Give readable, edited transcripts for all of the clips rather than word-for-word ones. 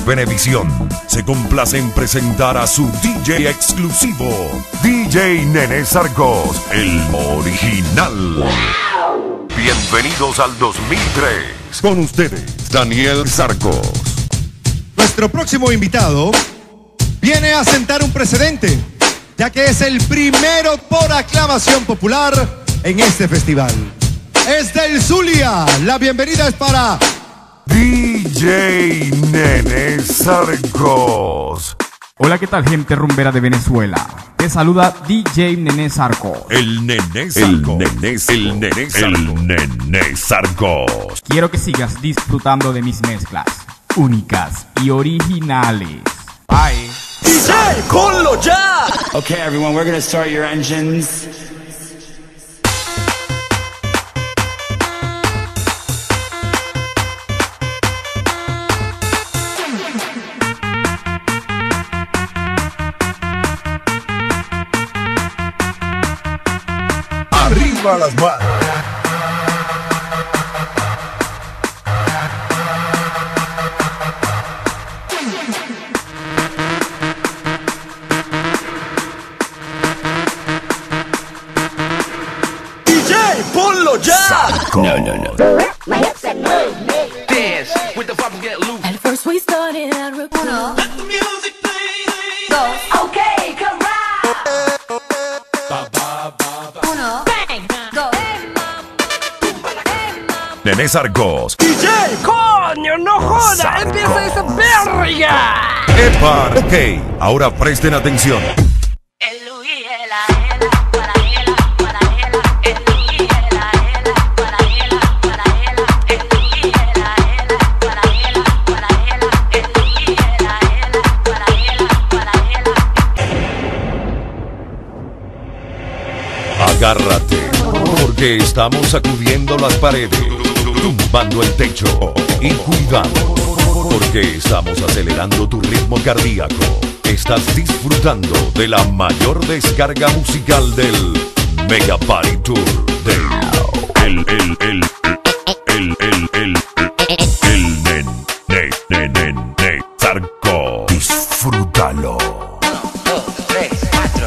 Venevisión se complace en presentar a su DJ exclusivo, DJ Nene Sarcos, el original. Bienvenidos al 2003. Con ustedes, Daniel Sarcos. Nuestro próximo invitado viene a sentar un precedente, ya que es el primero por aclamación popular en este festival. Es del Zulia. La bienvenida es para DJ Nene Sarcos. Hola, ¿qué tal, gente rumbera de Venezuela? Te saluda DJ Nene Sarcos. El Nene Sarcos. El Nene Sarcos. Quiero que sigas disfrutando de mis mezclas únicas y originales. Bye. DJ, ponlo ya. Okay, everyone, we're gonna start your engines. Arriba las manos. DJ, ponlo ya. No. Dance with the vibe, get loose. At first we started at root. Uno, Let the music play. dos, okay, corral. Uno, bang, dos. Nene Sarcos. DJ, coño, no joda. Empieza esa verga. ¡Epa! Ok, ahora presten atención. Agárrate, porque estamos sacudiendo las paredes, tumbando el techo y cuidado, porque estamos acelerando tu ritmo cardíaco. Estás disfrutando de la mayor descarga musical del Mega Party Tour del Nene Sarcos. Disfrútalo. 1, 2, 3, 4.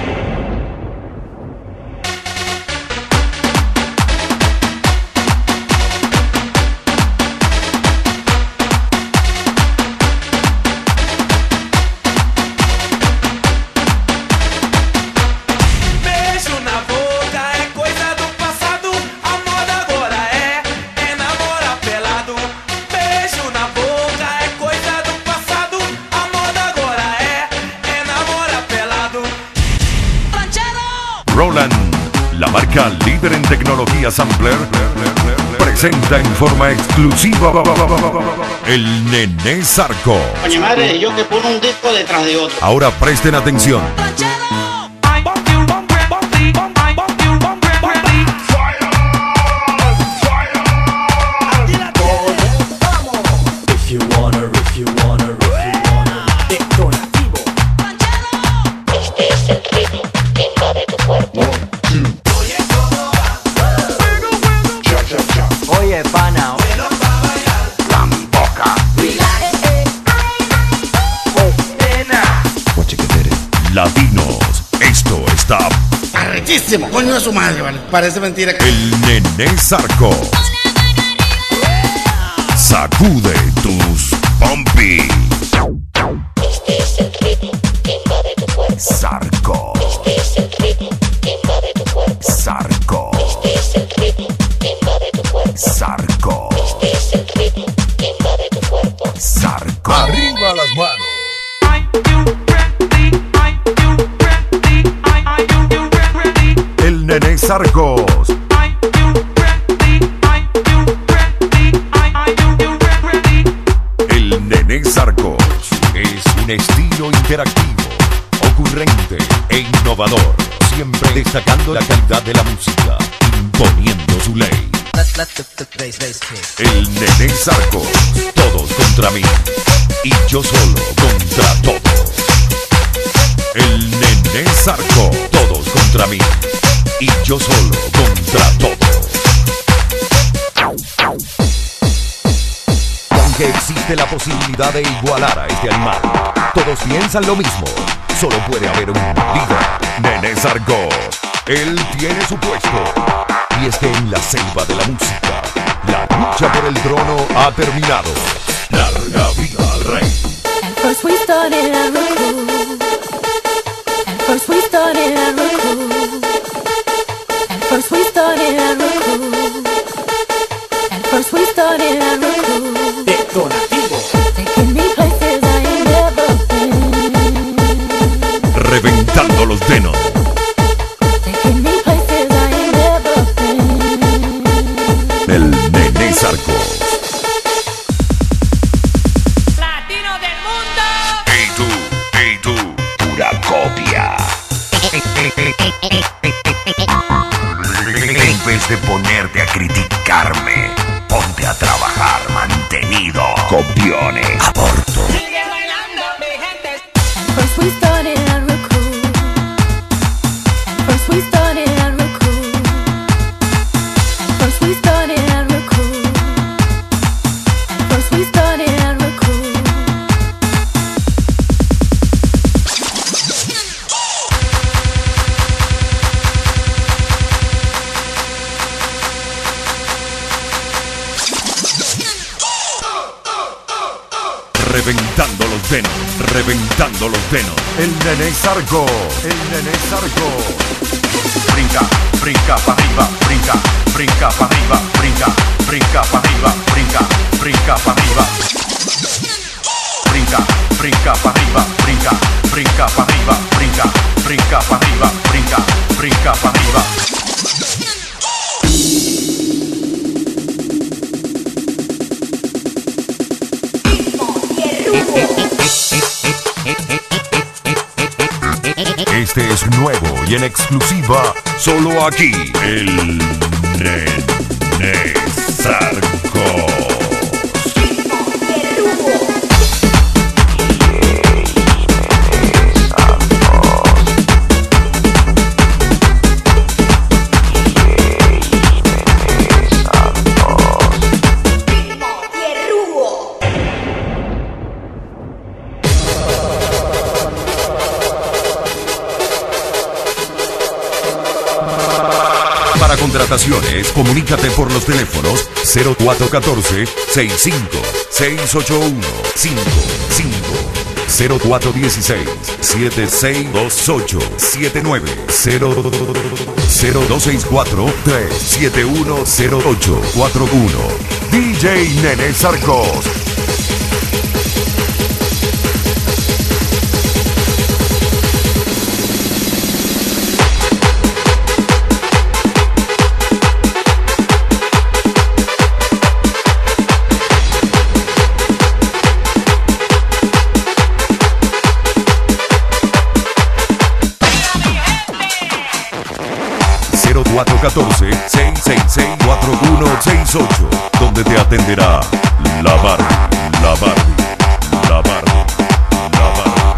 Beijo na boca é coisa do passado. A moda agora é namorar pelado. Beijo na boca é coisa do passado. A moda agora é namorar pelado. Roland, la marca líder en tecnología sampler, presenta en forma exclusiva el Nene Sarcos. Coño madre, yo que pongo un disco detrás de otro. Ahora presten atención. Oye, pana. Latinos, esto está Arrechísimo, coño de su madre, vale. Parece mentira que. el Nene Sarcos. Sacude tus pompis. Sarcos. Sarcos. Sarcos. Sarcos. Arriba las manos. El Nene Sarcos. El Nene Sarcos es un estilo interactivo, ocurrente e innovador, siempre destacando la calidad de la música, imponiendo su ley. El Nene Sarcos, todos contra mí y yo solo contra todos. El Nene Sarcos, todos contra mí y yo solo contra todos. que existe la posibilidad de igualar a este animal. Todos piensan lo mismo. Solo puede haber un líder. Nene Zarco. Él tiene su puesto. Y es que en la selva de la música, la lucha por el trono ha terminado. Larga vida al rey. At first we started at Roku. At first we started at Roku. At first we started at Roku. At first we started at Roku. Taking me places I ain't never been. Reventando los denos. Taking me places I ain't never been. El Nene Zarco. Latino del mundo. Hey tú, pura copia. En vez de ponerte a criticarme, ponte a trabajar, mantenido. Copiones. Aborto. Sigue bailando, mi gente. At first we started at Roku. At first we started at Roku. At first we started at Roku. At first we started at Roku. Reventando los denos, reventando los denos. El Nene Zarco, el Nene Zarco. Brinca, brinca pa' arriba, brinca, brinca pa' arriba, brinca, brinca pa' arriba, brinca, brinca pa' arriba. Brinca, brinca pa' arriba, brinca, brinca pa' arriba, brinca, brinca pa' arriba, brinca, brinca pa' arriba. Este es nuevo y en exclusiva, solo aquí, el Nene Zarco. Para contrataciones, comunícate por los teléfonos 0414-65681-55, 0416-762879, 0264-3710841. DJ Nene Zarcos. Mira, mi gente. 0414-666-4168, donde te atenderá la Barbie, la Barbie, la Barbie, la Barbie,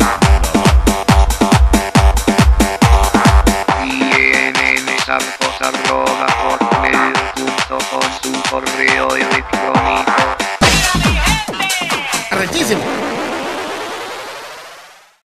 Vienen esas cosas droga por mail junto con su correo.